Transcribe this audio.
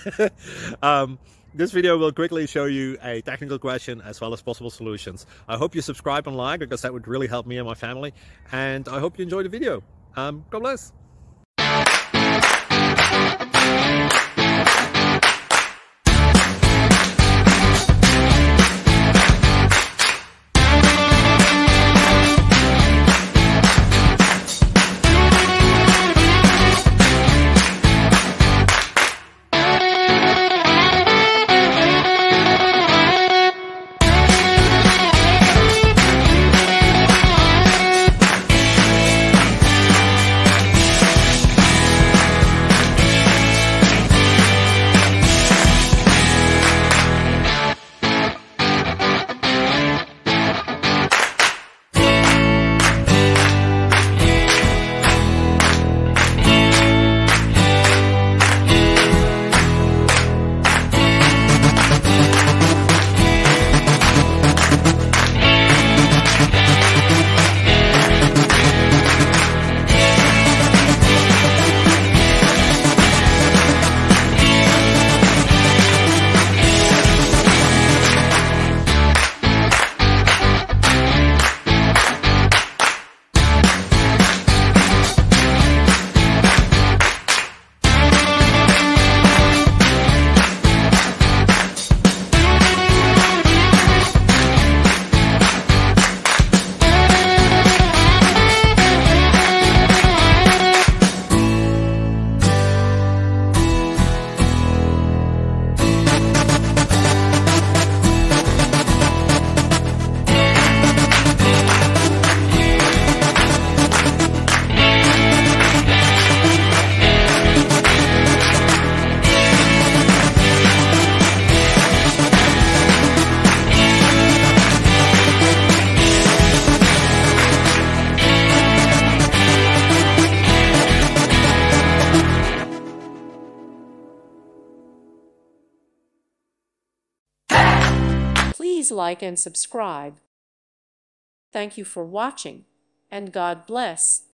This video will quickly show you a technical question as well as possible solutions. I hope you subscribe and like, because that would really help me and my family. And I hope you enjoy the video. God bless. Please like and subscribe. Thank you for watching, and God bless.